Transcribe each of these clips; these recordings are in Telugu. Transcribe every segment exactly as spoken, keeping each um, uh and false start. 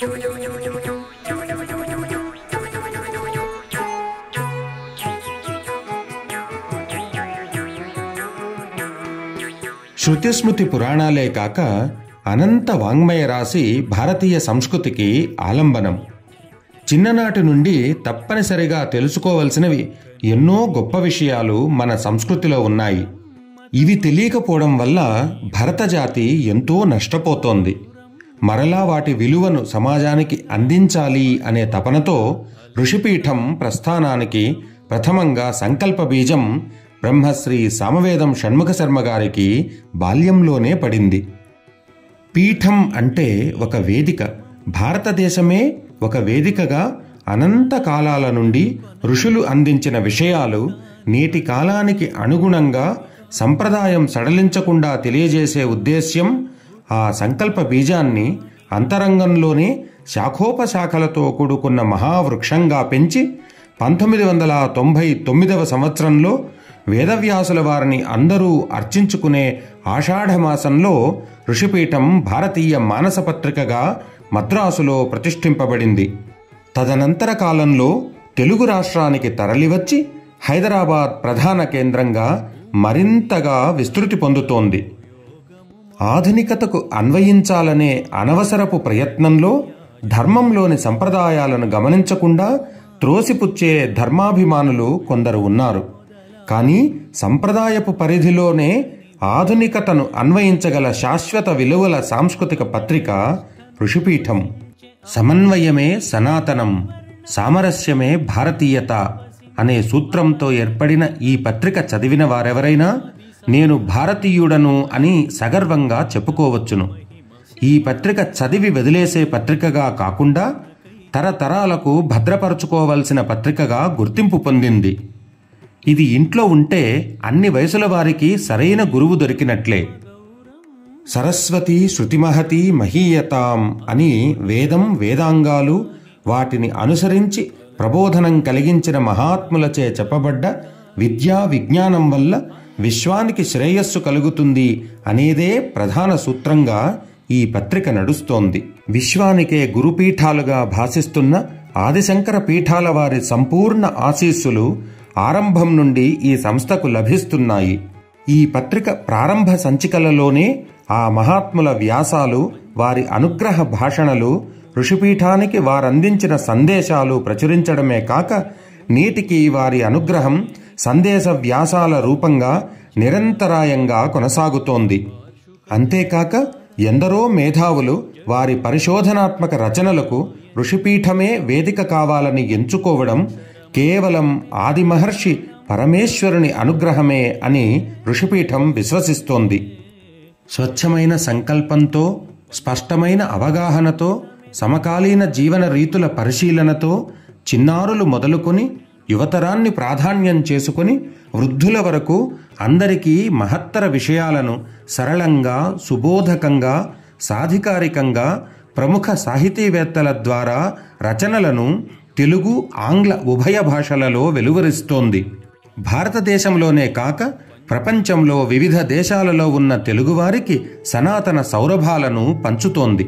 శృతిస్మృతి పురాణాలే కాక అనంత వాంగ్మయ రాశి భారతీయ సంస్కృతికి ఆలంబనం. చిన్ననాటి నుండి తప్పనిసరిగా తెలుసుకోవలసినవి ఎన్నో గొప్ప విషయాలు మన సంస్కృతిలో ఉన్నాయి. ఇవి తెలియకపోవడం వల్ల భరతజాతి ఎంతో నష్టపోతోంది. మరలా వాటి విలువను సమాజానికి అందించాలి అనే తపనతో ఋషిపీఠం ప్రస్థానానికి ప్రథమంగా సంకల్ప బీజం బ్రహ్మశ్రీ సామవేదం షణ్ముఖ శర్మ గారికి బాల్యంలోనే పడింది. పీఠం అంటే ఒక వేదిక. భారతదేశమే ఒక వేదికగా అనంత కాలాల నుండి ఋషులు అందించిన విషయాలు నేటి కాలానికి అనుగుణంగా సంప్రదాయం సడలించకుండా తెలియజేసే ఉద్దేశ్యం ఆ సంకల్ప బీజాన్ని అంతరంగంలోనే శాఖోపశాఖలతో కూడుకున్న మహావృక్షంగా పెంచి పంతొమ్మిది వందల తొంభై తొమ్మిదవ సంవత్సరంలో వేదవ్యాసుల వారిని అందరూ అర్చించుకునే ఆషాఢమాసంలో ఋషిపీఠం భారతీయ మానసపత్రికగా మద్రాసులో ప్రతిష్ఠింపబడింది. తదనంతర కాలంలో తెలుగు రాష్ట్రానికి తరలివచ్చి హైదరాబాద్ ప్రధాన కేంద్రంగా మరింతగా విస్తృతి పొందుతోంది. ఆధునికతకు అన్వయించాలనే అనవసరపు ప్రయత్నంలో ధర్మంలోని సంప్రదాయాలను గమనించకుండా త్రోసిపుచ్చే ధర్మాభిమానులు కొందరు ఉన్నారు. కానీ సంప్రదాయపు పరిధిలోనే ఆధునికతను అన్వయించగల శాశ్వత విలువల సాంస్కృతిక పత్రిక ఋషిపీఠం. సమన్వయమే సనాతనం, సామరస్యమే భారతీయత అనే సూత్రంతో ఏర్పడిన ఈ పత్రిక చదివిన వారెవరైనా నేను భారతీయుడను అని సగర్వంగా చెప్పుకోవచ్చును. ఈ పత్రిక చదివి వదిలేసే పత్రికగా కాకుండా తరతరాలకు భద్రపరచుకోవలసిన పత్రికగా గుర్తింపు పొందింది. ఇది ఇంట్లో ఉంటే అన్ని వయసుల వారికి సరైన గురువు దొరికినట్లే. సరస్వతి శృతిమహతి మహీయతాం అని వేదం వేదాంగాలు వాటిని అనుసరించి ప్రబోధనం కలిగించిన మహాత్ములచే చెప్పబడ్డ విద్యా విజ్ఞానం వల్ల విశ్వానికి శ్రేయస్సు కలుగుతుంది అనేదే ప్రధాన సూత్రంగా ఈ పత్రిక నడుస్తోంది. విశ్వానికే గురుపీఠాలుగా భాసిస్తున్న ఆదిశంకర పీఠాల వారి సంపూర్ణ ఆశీస్సులు ఆరంభం నుండి ఈ సంస్థకు లభిస్తున్నాయి. ఈ పత్రిక ప్రారంభ సంచికలలోనే ఆ మహాత్ముల వ్యాసాలు, వారి అనుగ్రహ భాషణలు, ఋషిపీఠానికి వారందించిన సందేశాలు ప్రచురించడమే కాక నేటికి వారి అనుగ్రహం సందేశ వ్యాసాల రూపంగా నిరంతరాయంగా కొనసాగుతోంది. అంతేకాక ఎందరో మేధావులు వారి పరిశోధనాత్మక రచనలకు ఋషిపీఠమే వేదిక కావాలని ఎంచుకోవడం కేవలం ఆదిమహర్షి పరమేశ్వరుని అనుగ్రహమే అని ఋషిపీఠం విశ్వసిస్తోంది. స్వచ్ఛమైన సంకల్పంతో, స్పష్టమైన అవగాహనతో, సమకాలీన జీవన రీతుల పరిశీలనతో చిన్నారులు మొదలుకొని యువతరాన్ని ప్రాధాన్యం చేసుకుని వృద్ధుల వరకు అందరికీ మహత్తర విషయాలను సరళంగా, సుబోధకంగా, సాధికారికంగా ప్రముఖ సాహితీవేత్తల ద్వారా రచనలను తెలుగు, ఆంగ్ల ఉభయ భాషలలో వెలువరిస్తోంది. భారతదేశంలోనే కాక ప్రపంచంలో వివిధ దేశాలలో ఉన్న తెలుగువారికి సనాతన సౌరభాలను పంచుతోంది.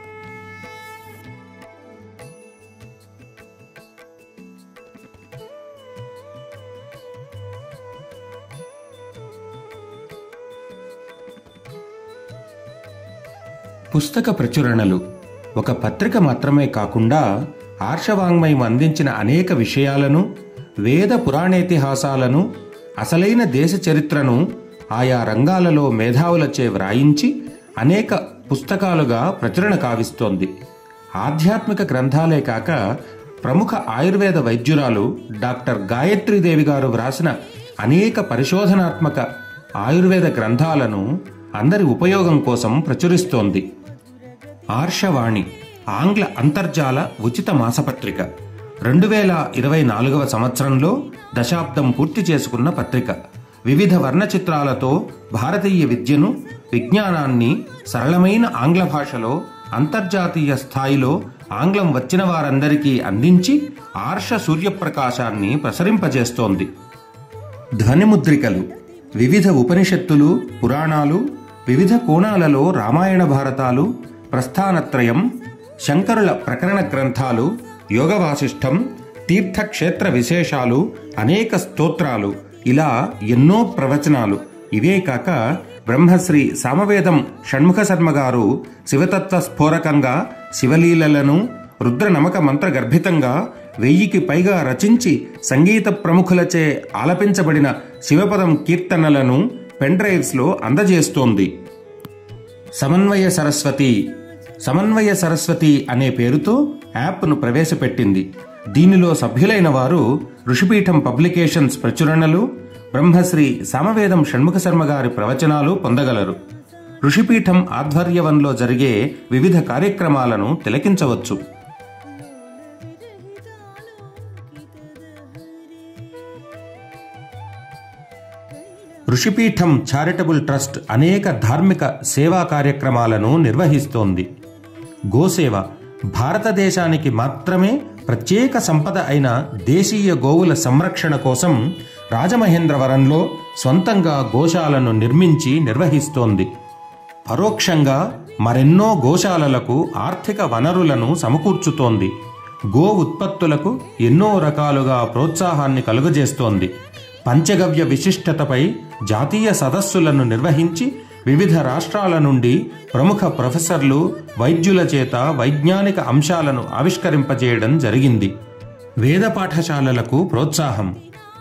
పుస్తక ప్రచురణలు ఒక పత్రిక మాత్రమే కాకుండా ఆర్షవాంగ్మయం అందించిన అనేక విషయాలను, వేద పురాణేతిహాసాలను, అసలైన దేశ చరిత్రను ఆయా రంగాలలో మేధావులచే వ్రాయించి అనేక పుస్తకాలుగా ప్రచురణ కావిస్తోంది. ఆధ్యాత్మిక గ్రంథాలే కాక ప్రముఖ ఆయుర్వేద వైద్యురాలు డాక్టర్ గాయత్రీదేవి గారు వ్రాసిన అనేక పరిశోధనాత్మక ఆయుర్వేద గ్రంథాలను అందరి ఉపయోగం కోసం ప్రచురిస్తోంది. ఆర్షవాణి ఆంగ్ల అంతర్జాల ఉచిత మాసపత్రిక రెండు వేల ఇరవై నాలుగవ సంవత్సరంలో దశాబ్దం పూర్తి చేసుకున్న పత్రిక. వివిధ వర్ణ చిత్రాలతో భారతీయ విద్యను, విజ్ఞానాన్ని సరళమైన ఆంగ్ల భాషలో అంతర్జాతీయ స్థాయిలో ఆంగ్లం వచ్చిన వారందరికీ అందించి ఆర్ష సూర్యప్రకాశాన్ని ప్రసరింపజేస్తోంది. ధ్వనిముద్రికలు వివిధ ఉపనిషత్తులు, పురాణాలు, వివిధ కోణాలలో రామాయణ భారతాలు, ప్రస్థానత్రయం, శంకరుల ప్రకరణ గ్రంథాలు, యోగ వాసిష్టం, తీర్థక్షేత్ర విశేషాలు, అనేక స్తోత్రాలు, ఇలా ఎన్నో ప్రవచనాలు. ఇవే కాక బ్రహ్మశ్రీ సామవేదం షణ్ముఖ శర్మ గారు శివతత్వ స్ఫోరకంగా శివలీలలను రుద్ర నమక మంత్ర గర్భితంగా వెయ్యికి పైగా రచించి సంగీత ప్రముఖులచే ఆలపించబడిన శివపదం కీర్తనలను పెన్ డ్రైవ్స్లో అందజేస్తోంది. సమన్వయ సరస్వతి సమన్వయ సరస్వతి అనే పేరుతో యాప్ను ప్రవేశపెట్టింది. దీనిలో సభ్యులైన వారు ఋషిపీఠం పబ్లికేషన్స్ ప్రచురణలు, బ్రహ్మశ్రీ సామవేదం షణ్ముఖ శర్మ గారి ప్రవచనాలు పొందగలరు. ఋషిపీఠం ఆధ్వర్యంలో జరిగే వివిధ కార్యక్రమాలను తిలకించవచ్చు. ఋషిపీఠం చారిటబుల్ ట్రస్ట్ అనేక ధార్మిక సేవా కార్యక్రమాలను నిర్వహిస్తోంది. గోసేవ భారతదేశానికి మాత్రమే ప్రత్యేక సంపద అయిన దేశీయ గోవుల సంరక్షణ కోసం రాజమహేంద్రవరంలో సొంతంగా గోశాలను నిర్మించి నిర్వహిస్తోంది. పరోక్షంగా మరెన్నో గోశాలలకు ఆర్థిక వనరులను సమకూర్చుతోంది. గో ఉత్పత్తులకు ఎన్నో రకాలుగా ప్రోత్సాహాన్ని కలుగజేస్తోంది. పంచగవ్య విశిష్టతపై జాతీయ సదస్సులను నిర్వహించి వివిధ రాష్ట్రాల నుండి ప్రముఖ ప్రొఫెసర్లు, వైద్యుల చేత వైజ్ఞానిక అంశాలను ఆవిష్కరింపజేయడం జరిగింది. వేద పాఠశాలలకు ప్రోత్సాహం.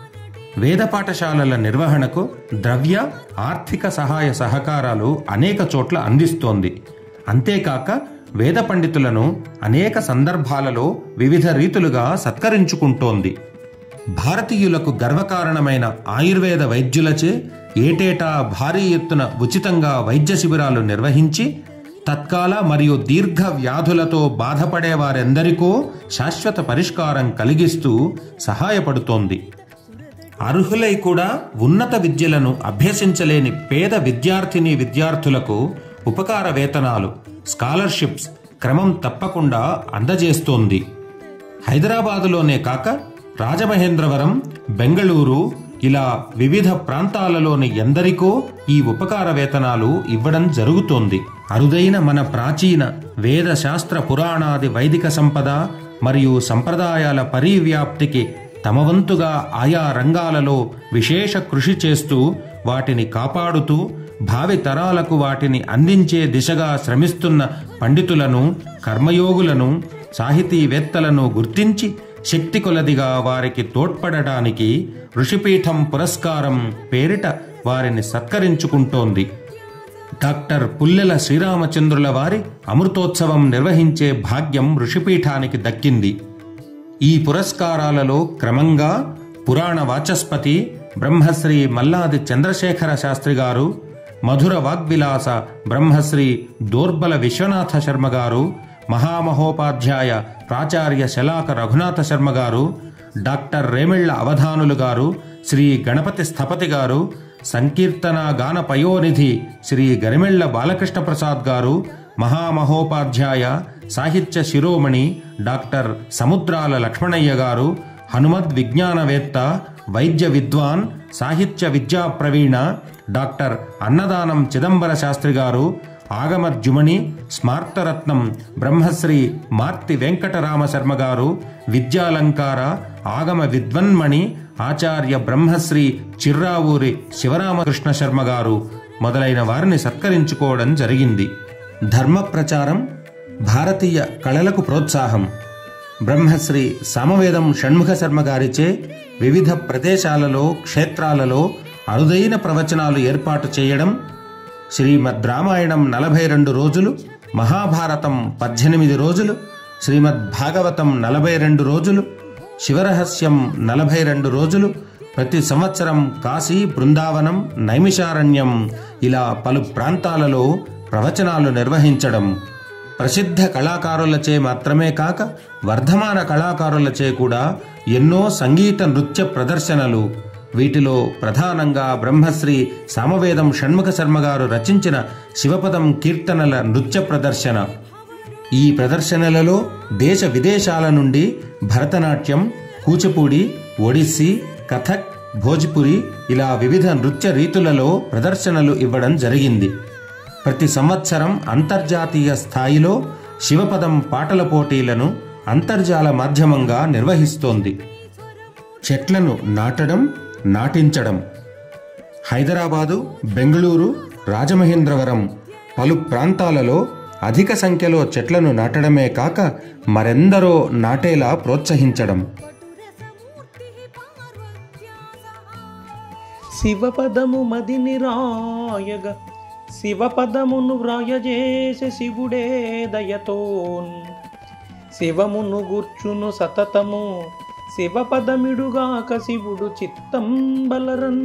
వేద పాఠశాలల నిర్వహణకు ద్రవ్య, ఆర్థిక సహాయ సహకారాలు అనేక చోట్ల అందిస్తోంది. అంతేకాక వేద పండితులను అనేక సందర్భాలలో వివిధ రీతులుగా సత్కరించుకుంటోంది. భారతీయులకు గర్వకారణమైన ఆయుర్వేద వైద్యులచే ఏటేటా భారీ ఎత్తున ఉచితంగా వైద్య శిబిరాలు నిర్వహించి తత్కాల మరియు దీర్ఘ వ్యాధులతో బాధపడే వారెందరికో శాశ్వత పరిష్కారం కలిగిస్తూ సహాయపడుతోంది. అర్హులై కూడా ఉన్నత విద్యలను అభ్యసించలేని పేద విద్యార్థిని విద్యార్థులకు ఉపకార వేతనాలు, స్కాలర్షిప్స్ క్రమం తప్పకుండా అందజేస్తోంది. హైదరాబాదులోనే కాక రాజమహేంద్రవరం, బెంగళూరు ఇలా వివిధ ప్రాంతాలలోని ఎందరికో ఈ ఉపకార వేతనాలు ఇవ్వడం జరుగుతోంది. అరుదైన మన ప్రాచీన వేద శాస్త్ర పురాణాది వైదిక సంపద మరియు సంప్రదాయాల పరివ్యాప్తికి తమ వంతుగా ఆయా రంగాలలో విశేష కృషి చేస్తూ వాటిని కాపాడుతూ భావి తరాలకు వాటిని అందించే దిశగా శ్రమిస్తున్న పండితులను, కర్మయోగులను, సాహితీవేత్తలను గుర్తించి శక్తి కొలదిగా వారికి తోడ్పడటానికి ఋషిపీఠం పురస్కారం పేరిట వారిని సత్కరించుకుంటోంది. డాక్టర్ పుల్లెల శ్రీరామచంద్రుల వారి అమృతోత్సవం నిర్వహించే భాగ్యం ఋషిపీఠానికి దక్కింది. ఈ పురస్కారాలలో క్రమంగా పురాణ వాచస్పతి బ్రహ్మశ్రీ మల్లాది చంద్రశేఖర శాస్త్రి గారు, మధుర వాగ్విలాస బ్రహ్మశ్రీ దోర్బల విశ్వనాథ శర్మ గారు, మహామహోపాధ్యాయ ప్రాచార్య శలాక రఘునాథ శర్మ గారు, డాక్టర్ రేమిళ్ల అవధానులు గారు, శ్రీ గణపతి స్థపతి గారు, సంకీర్తన గాన పయోనిధి శ్రీ గరిమెళ్ల బాలకృష్ణ ప్రసాద్ గారు, మహామహోపాధ్యాయ సాహిత్య శిరోమణి డాక్టర్ సముద్రాల లక్ష్మణయ్య గారు, హనుమద్ విజ్ఞానవేత్త, వైద్య విద్వాన్, సాహిత్య విద్యా ప్రవీణ డాక్టర్ అన్నదానం చిదంబర శాస్త్రి గారు, ఆగమద్యుమణి స్మార్తరత్నం బ్రహ్మశ్రీ మార్తి వెంకటరామ శర్మ గారు, విద్యాలంకార ఆగమ విద్వన్మణి ఆచార్య బ్రహ్మశ్రీ చిర్రావూరి శివరామకృష్ణ శర్మ గారు మొదలైన వారిని సత్కరించుకోవడం జరిగింది. ధర్మ ప్రచారం, భారతీయ కళలకు ప్రోత్సాహం. బ్రహ్మశ్రీ సామవేదం షణ్ముఖ శర్మ గారిచే వివిధ ప్రదేశాలలో, క్షేత్రాలలో అరుదైన ప్రవచనాలు ఏర్పాటు చేయడం, శ్రీమద్ రామాయణం నలభై రెండు రోజులు, మహాభారతం పద్దెనిమిది రోజులు, శ్రీమద్ భాగవతం నలభై రెండు రోజులు, శివరహస్యం నలభై రెండు రోజులు, ప్రతి సంవత్సరం కాశీ, బృందావనం, నైమిషారణ్యం ఇలా పలు ప్రాంతాలలో ప్రవచనాలు నిర్వహించడం, ప్రసిద్ధ కళాకారులచే మాత్రమే కాక వర్ధమాన కళాకారులచే కూడా ఎన్నో సంగీత నృత్య ప్రదర్శనలు, వీటిలో ప్రధానంగా బ్రహ్మశ్రీ సామవేదం షణ్ముఖ శర్మ గారు రచించిన శివపదం కీర్తనల నృత్య ప్రదర్శన. ఈ ప్రదర్శనలలో దేశ విదేశాల నుండి భరతనాట్యం, కూచిపూడి, ఒడిస్సీ, కథక్, భోజ్పురి ఇలా వివిధ నృత్య రీతులలో ప్రదర్శనలు ఇవ్వడం జరిగింది. ప్రతి సంవత్సరం అంతర్జాతీయ స్థాయిలో శివపదం పాటల పోటీలను అంతర్జాల మాధ్యమంగా నిర్వహిస్తోంది. చెట్లను నాటడం, నాటించడం. హైదరాబాదు, బెంగళూరు, రాజమహేంద్రవరం పలు ప్రాంతాలలో అధిక సంఖ్యలో చెట్లను నాటడమే కాక మరెందరో నాటేలా ప్రోత్సహించడం. శివపదము మదిని రాయగ శివపదమును వ్రాయజేసే శివుడే దయతోన్ శివమును గుర్చును సతతము శివపదమిడుగాక శివుడు చిత్తం బలరన్.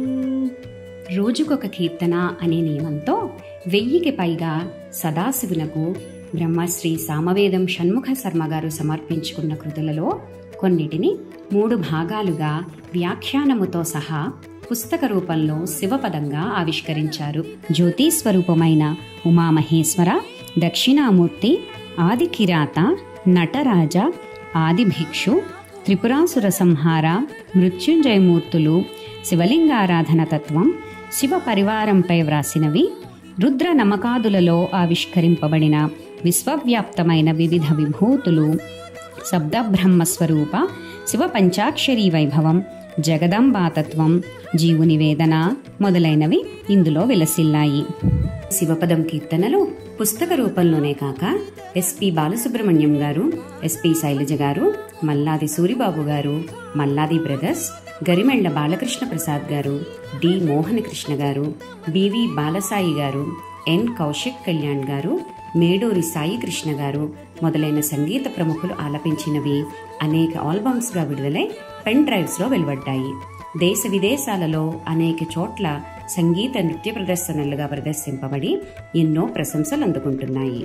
రోజుకొక కీర్తన అనే నియమంతో వెయ్యికి పైగా సదాశివునకు బ్రహ్మశ్రీ సామవేదం షణ్ముఖ శర్మ గారు సమర్పించుకున్న కృతులలో కొన్నిటిని మూడు భాగాలుగా వ్యాఖ్యానముతో సహా పుస్తక రూపంలో శివపదంగా ఆవిష్కరించారు. జ్యోతి స్వరూపమైన ఉమామహేశ్వర, దక్షిణామూర్తి, ఆదికిరాత, నటరాజ, ఆదిభిక్షు, త్రిపురాసుర సంహార, మృత్యుంజయమూర్తులు, శివలింగారాధన తత్వం, శివ పరివారంపై వ్రాసినవి, రుద్ర నమకాదులలో ఆవిష్కరింపబడిన విశ్వవ్యాప్తమైన వివిధ విభూతులు, శబ్దబ్రహ్మస్వరూప శివ పంచాక్షరీ వైభవం, జగదంబాతత్వం, జీవుని వేదన మొదలైనవి ఇందులో విలసిల్లాయి. శివపదం కీర్తనలు పుస్తక రూపంలోనే కాక ఎస్పి బాలసుబ్రహ్మణ్యం గారు, ఎస్పి శైలజ గారు, మల్లాది సూరిబాబు గారు, మల్లాది బ్రదర్స్, గరిమెండ బాలకృష్ణ ప్రసాద్ గారు, డి మోహనకృష్ణ గారు, బివి బాలసాయి గారు, ఎన్ కౌశిక్ కళ్యాణ్ గారు, మేడూరి సాయి కృష్ణ గారు మొదలైన సంగీత ప్రముఖులు ఆలపించినవి అనేక ఆల్బమ్స్గా విడుదలై పెన్ డ్రైవ్స్లో వెలువడ్డాయి. దేశ విదేశాలలో అనేక చోట్ల సంగీత నృత్య ప్రదర్శనలుగా ప్రదర్శింపబడి ఎన్నో ప్రశంసలు అందుకుంటున్నాయి.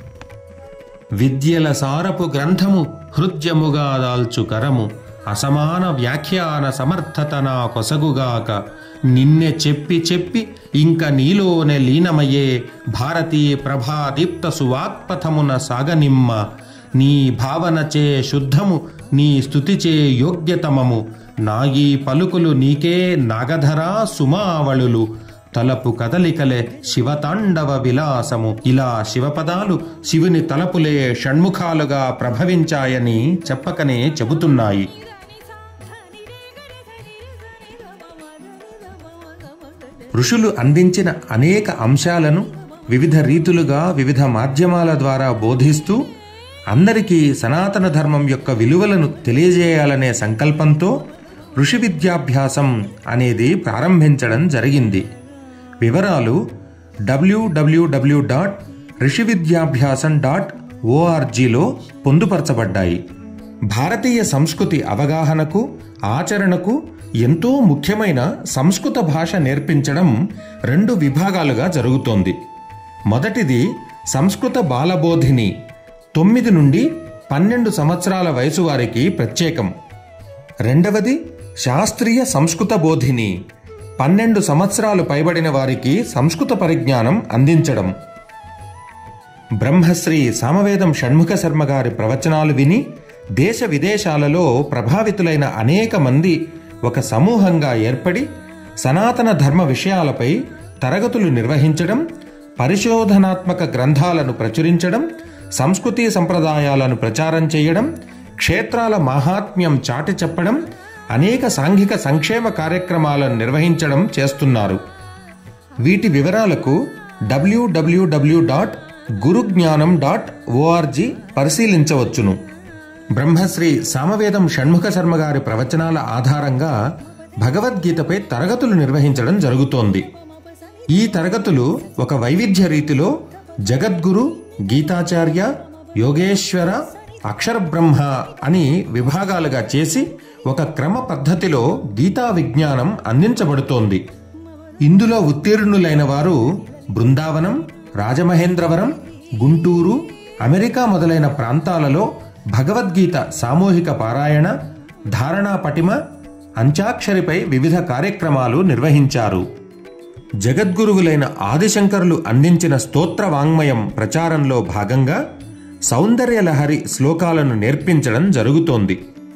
విద్యల సారపు గ్రంథము హృద్యముగా దాల్చు కరము, అసమాన వ్యాఖ్యాన సమర్థత నా కొసగుగాక, నిన్నె చెప్పి చెప్పి ఇంక నీలోనే లీనమయ్యే భారతీయ ప్రభాదీప్త సువాక్పథమున సాగనిమ్మ, నీ భావనచే శుద్ధము, నీ స్తుతిచే యోగ్యతమము, నాయీ పలుకులు నీకే నాగధరా సుమావళులు, తలపు కదలికలే శివతాండవ విలాసము. ఇలా శివపదాలు శివుని తలపులే షణ్ముఖాలుగా ప్రభవించాయని చెప్పకనే చెబుతున్నాయి. ఋషులు అందించిన అనేక అంశాలను వివిధ రీతులుగా వివిధ మాధ్యమాల ద్వారా బోధిస్తూ అందరికీ సనాతన ధర్మం యొక్క విలువలను తెలియజేయాలనే సంకల్పంతో ఋషి విద్యాభ్యాసం అనేది ప్రారంభించడం జరిగింది. వివరాలు డబ్ల్యూడబ్ల్యూడబ్ల్యూ డాట్ ఋషి విద్యాభ్యాసం డాట్ ఓఆర్జీలో పొందుపరచబడ్డాయి. భారతీయ సంస్కృతి అవగాహనకు, ఆచరణకు ఎంతో ముఖ్యమైన సంస్కృత భాష నేర్పించడం రెండు విభాగాలుగా జరుగుతోంది. మొదటిది సంస్కృత బాలబోధిని, తొమ్మిది నుండి పన్నెండు సంవత్సరాల వయసు వారికి ప్రత్యేకం. రెండవది శాస్త్రీయ సంస్కృత బోధిని, పన్నెండు సంవత్సరాలు పైబడిన వారికి సంస్కృత పరిజ్ఞానం అందించడం. బ్రహ్మశ్రీ సామవేదం షణ్ముఖ శర్మ గారి ప్రవచనాలు విని దేశ విదేశాలలో ప్రభావితులైన అనేక మంది ఒక సమూహంగా ఏర్పడి సనాతన ధర్మ విషయాలపై తరగతులు నిర్వహించడం, పరిశోధనాత్మక గ్రంథాలను ప్రచురించడం, సంస్కృతి సంప్రదాయాలను ప్రచారం చేయడం, క్షేత్రాల మహాత్మ్యం చాటి చెప్పడం, అనేక సాంఘిక సంక్షేమ కార్యక్రమాలను నిర్వహించడం చేస్తున్నారు. వీటి వివరాలకు డబ్ల్యూడబ్ల్యూడబ్ల్యూ డాట్ గురుజ్ఞానం డాట్ ఓఆర్జీ పరిశీలించవచ్చును. బ్రహ్మశ్రీ సామవేదం షణ్ముఖ శర్మ గారి ప్రవచనాల ఆధారంగా భగవద్గీతపై తరగతులు నిర్వహించడం జరుగుతోంది. ఈ తరగతులు ఒక వైవిధ్య రీతిలో జగద్గురు, గీతాచార్య, యోగేశ్వర, అక్షర బ్రహ్మ అని విభాగాలుగా చేసి ఒక క్రమ పద్ధతిలో గీతా విజ్ఞానం అందించబడుతోంది. ఇందులో ఉత్తీర్ణులైన వారు బృందావనం, రాజమహేంద్రవరం, గుంటూరు, అమెరికా మొదలైన ప్రాంతాలలో భగవద్గీత సామూహిక పారాయణ, ధారణా పటిమ, అంత్యాక్షరిపై వివిధ కార్యక్రమాలు నిర్వహించారు. జగద్గురువులైన ఆదిశంకరులు అందించిన స్తోత్ర వాంగ్మయం ప్రచారంలో భాగంగా సౌందర్యలహరి శ్లోకాలను నేర్పించడం జరుగుతోంది.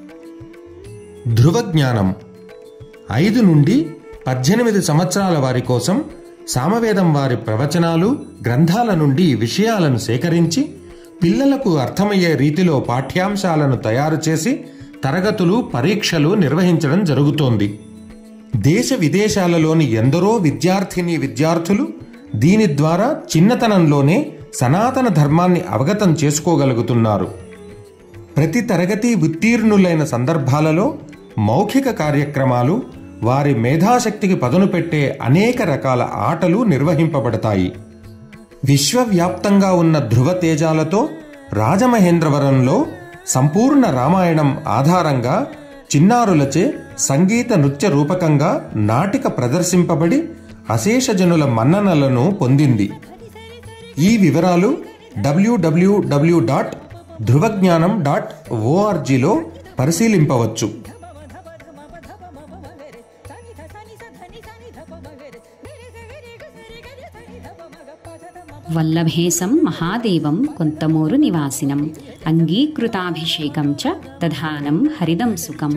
ధృవజ్ఞానం ఐదు నుండి పద్దెనిమిది సంవత్సరాల వారి కోసం సామవేదం వారి ప్రవచనాలు, గ్రంథాల నుండి విషయాలను సేకరించి పిల్లలకు అర్థమయ్యే రీతిలో పాఠ్యాంశాలను తయారు చేసి తరగతులు, పరీక్షలు నిర్వహించడం జరుగుతోంది. దేశ విదేశాలలోని ఎందరో విద్యార్థిని విద్యార్థులు దీని ద్వారా చిన్నతనంలోనే సనాతన ధర్మాన్ని అవగతం చేసుకోగలుగుతున్నారు. ప్రతి తరగతి ఉత్తీర్ణులైన సందర్భాలలో మౌఖిక కార్యక్రమాలు, వారి మేధాశక్తికి పదును పెట్టే అనేక రకాల ఆటలు నిర్వహింపబడతాయి. విశ్వవ్యాప్తంగా ఉన్న ధృవ తేజాలతో రాజమహేంద్రవరంలో సంపూర్ణ రామాయణం ఆధారంగా చిన్నారులచే సంగీత నృత్య రూపకంగా నాటిక ప్రదర్శింపబడి అశేషజనుల మన్ననలను పొందింది. ఈ వివరాలు డబ్ల్యూడబ్ల్యూడబ్ల్యూ డాట్ ధృవజ్ఞానం డాట్ ఓఆర్జీలో పరిశీలింపవచ్చు. వల్లభేశం మహాదేవం కొంతమూరు నివాసినం అంగీకృతాభిషేకం చ దధానం హరిదం సుఖం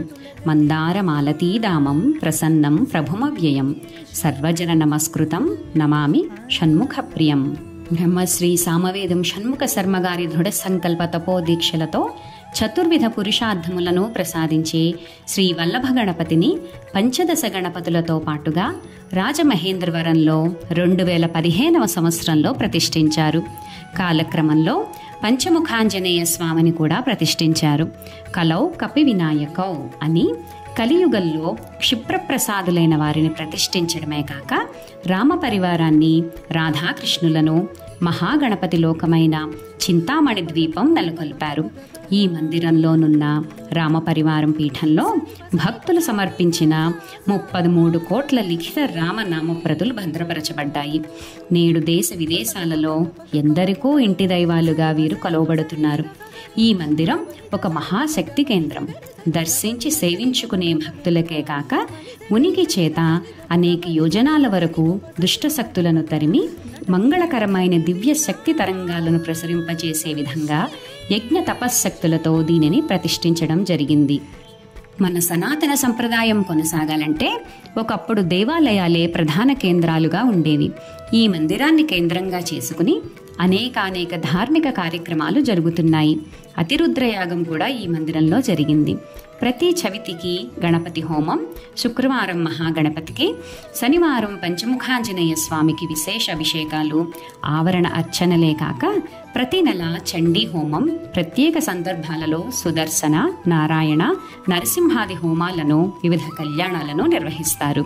మందారమాలతీదామం ప్రసన్నం ప్రభుమవ్యయం సర్వజన నమస్కృతం నమామి షణ్ముఖప్రియం. బ్రహ్మశ్రీ సామవేదం షణ్ముఖ శర్మగారి దృఢ సంకల్ప తపోదీక్షలతో చతుర్విధ పురుషార్థములను ప్రసాదించే శ్రీ వల్లభ గణపతిని పంచదశ గణపతులతో పాటుగా రాజమహేంద్రవరంలో రెండు వేల పదిహేనవ సంవత్సరంలో ప్రతిష్ఠించారు. కాలక్రమంలో పంచముఖాంజనేయ స్వామిని కూడా ప్రతిష్ఠించారు. కలౌ కపి వినాయకౌ అని కలియుగంలో క్షిప్రప్రసాదులైన వారిని ప్రతిష్ఠించడమే కాక రామ పరివారాన్ని, రాధాకృష్ణులను మహాగణపతి లోకమైన చింతామణి ద్వీపం నెలకొల్పారు. ఈ మందిరంలోనున్న రామపరివారం పీఠంలో భక్తులు సమర్పించిన ముప్పది మూడు కోట్ల లిఖిత రామనామప్రతులు భద్రపరచబడ్డాయి. నేడు దేశ విదేశాలలో ఎందరికో ఇంటి దైవాలుగా వీరు కొలవబడుతున్నారు. ఈ మందిరం ఒక మహాశక్తి కేంద్రం. దర్శించి సేవించుకునే భక్తులకే కాక ఉనికి చేత అనేక యోజనాల వరకు దుష్టశక్తులను తరిమి మంగళకరమైన దివ్య శక్తి తరంగాలను ప్రసరింపజేసే విధంగా యజ్ఞ తపశ్శక్తులతో దీనిని ప్రతిష్ఠించడం జరిగింది. మన సనాతన సంప్రదాయం కొనసాగాలంటే ఒకప్పుడు దేవాలయాలే ప్రధాన కేంద్రాలుగా ఉండేవి. ఈ మందిరాన్ని కేంద్రంగా చేసుకుని అనేకానేక ధార్మిక కార్యక్రమాలు జరుగుతున్నాయి. అతిరుద్రయాగం కూడా ఈ మందిరంలో జరిగింది. ప్రతి చవితికి గణపతి హోమం, శుక్రవారం మహాగణపతికి, శనివారం పంచముఖాంజనేయ స్వామికి విశేష అభిషేకాలు, ఆవరణ అర్చనలే కాక ప్రతి నెల చండీ హోమం, ప్రత్యేక సందర్భాలలో సుదర్శన, నారాయణ, నరసింహాది హోమాలను, వివిధ కళ్యాణాలను నిర్వహిస్తారు.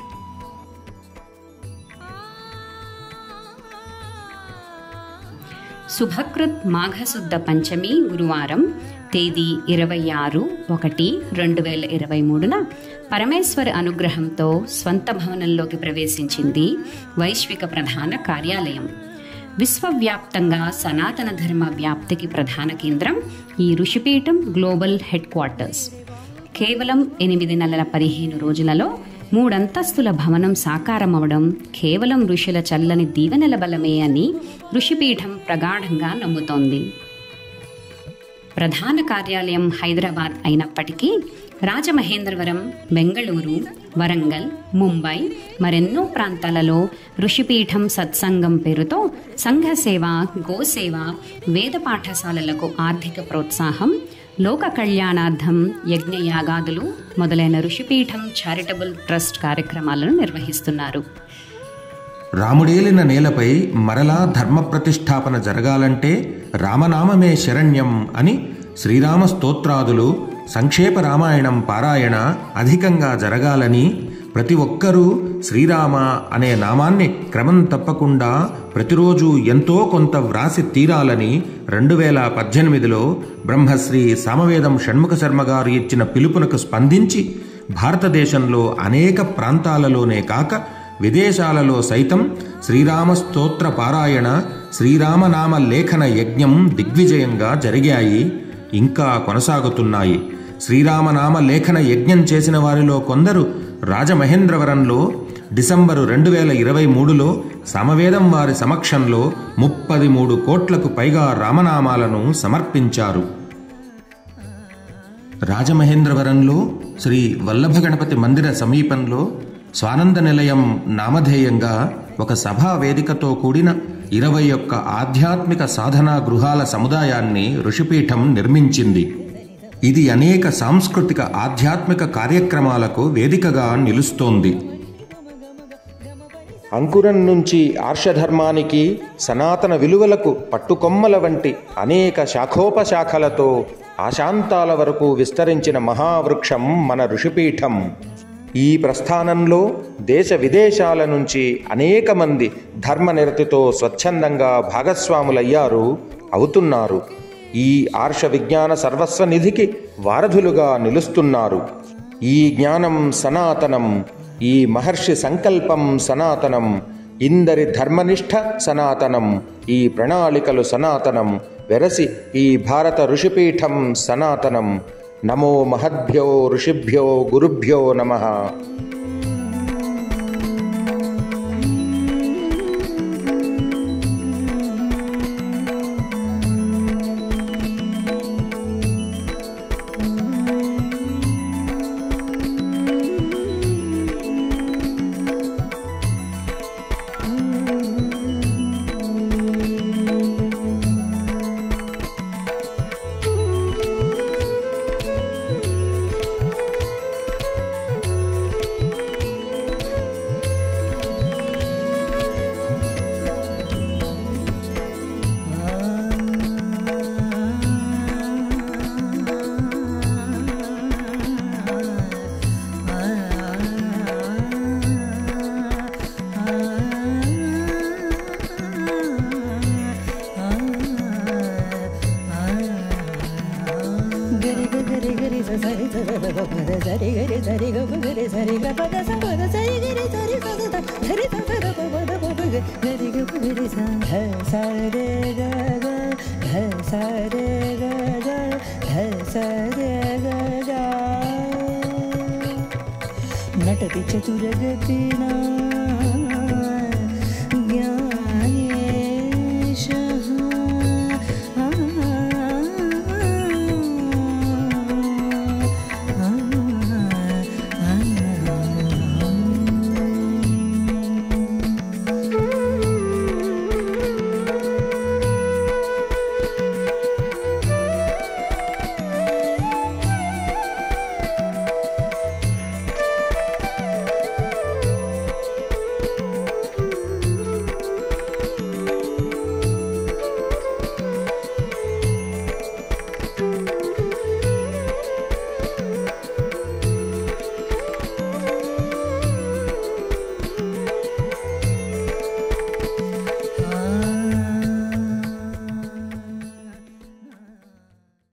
శుభకృత్ మాఘశుద్ధ పంచమి గురువారం తేదీ ఇరవై ఆరు ఒకటి రెండు వేల ఇరవై మూడున పరమేశ్వర అనుగ్రహంతో స్వంత భవనంలోకి ప్రవేశించింది వైశ్విక ప్రధాన కార్యాలయం. విశ్వవ్యాప్తంగా సనాతన ధర్మ వ్యాప్తికి ప్రధాన కేంద్రం ఈ ఋషిపీఠం గ్లోబల్ హెడ్ క్వార్టర్స్. కేవలం ఎనిమిది నెలల పదిహేను రోజులలో మూడంతస్తుల భవనం సాకారమవడం కేవలం ఋషుల చల్లని దీవెనల బలమే అని ఋషిపీఠం ప్రగాఢంగా నమ్ముతోంది. ప్రధాన కార్యాలయం హైదరాబాద్ అయినప్పటికీ రాజమహేంద్రవరం, బెంగళూరు, వరంగల్, ముంబై మరెన్నో ప్రాంతాలలో ఋషిపీఠం సత్సంగం పేరుతో సంఘసేవ, గోసేవ, వేద పాఠశాలలకు ఆర్థిక ప్రోత్సాహం, లోక కళ్యాణార్థం యజ్ఞయాగాదులు మొదలైన ఋషిపీఠం చారిటబుల్ ట్రస్ట్ కార్యక్రమాలను నిర్వహిస్తున్నారు. రాముడేలిన నేలపై మరలా ధర్మ ప్రతిష్టాపన జరగాలంటే రామనామమే శరణ్యం అని శ్రీరామ స్తోత్రాదులు, సంక్షేప రామాయణం పారాయణ అధికంగా జరగాలని, ప్రతి ఒక్కరూ శ్రీరామ అనే నామాన్ని క్రమం తప్పకుండా ప్రతిరోజు ఎంతో కొంత వ్రాసి తీరాలని రెండు వేల పద్దెనిమిదిలో బ్రహ్మశ్రీ సామవేదం షణ్ముఖ శర్మ గారు ఇచ్చిన పిలుపునకు స్పందించి భారతదేశంలో అనేక ప్రాంతాలలోనే కాక విదేశాలలో సైతం శ్రీరామ స్తోత్ర పారాయణ, శ్రీరామనామ లేఖన యజ్ఞం దిగ్విజయంగా జరిగాయి, ఇంకా కొనసాగుతున్నాయి. శ్రీరామనామ లేఖన యజ్ఞం చేసిన వారిలో కొందరు రాజమహేంద్రవరంలో డిసెంబరు రెండు వేల ఇరవై మూడులో సమవేదం వారి సమక్షంలో ముప్పది మూడు కోట్లకు పైగా రామనామాలను సమర్పించారు. రాజమహేంద్రవరంలో శ్రీ వల్లభ గణపతి మందిర సమీపంలో స్వానంద నిలయం నామధేయంగా ఒక సభా వేదికతో కూడిన ఇరవై ఒక్క ఆధ్యాత్మిక సాధనా గృహాల సముదాయాన్ని ఋషిపీఠం నిర్మించింది. ఇది అనేక సాంస్కృతిక ఆధ్యాత్మిక కార్యక్రమాలకు వేదికగా నిలుస్తోంది. అంకురం నుంచి ఆర్షధర్మానికి, సనాతన విలువలకు పట్టుకొమ్మల వంటి అనేక శాఖోపశాఖలతో ఆశాంతాల వరకు విస్తరించిన మహావృక్షం మన ఋషిపీఠం. ఈ ప్రస్థానంలో దేశ విదేశాల నుంచి అనేక మంది ధర్మనిరతితో స్వచ్ఛందంగా భాగస్వాములయ్యారు, అవుతున్నారు. ఈ ఆర్ష విజ్ఞాన సర్వస్వ నిధికి వారధులుగా నిలుస్తున్నారు. ఈ జ్ఞానం సనాతనం, ఈ మహర్షి సంకల్పం సనాతనం, ఇందరి ధర్మనిష్ఠ సనాతనం, ఈ ప్రణాళికలు సనాతనం, వెరసి ఈ భారత ఋషిపీఠం సనాతనం. నమో మహద్భ్యో ఋషిభ్యో గురుభ్యో నమః. నటతి చతురగతినా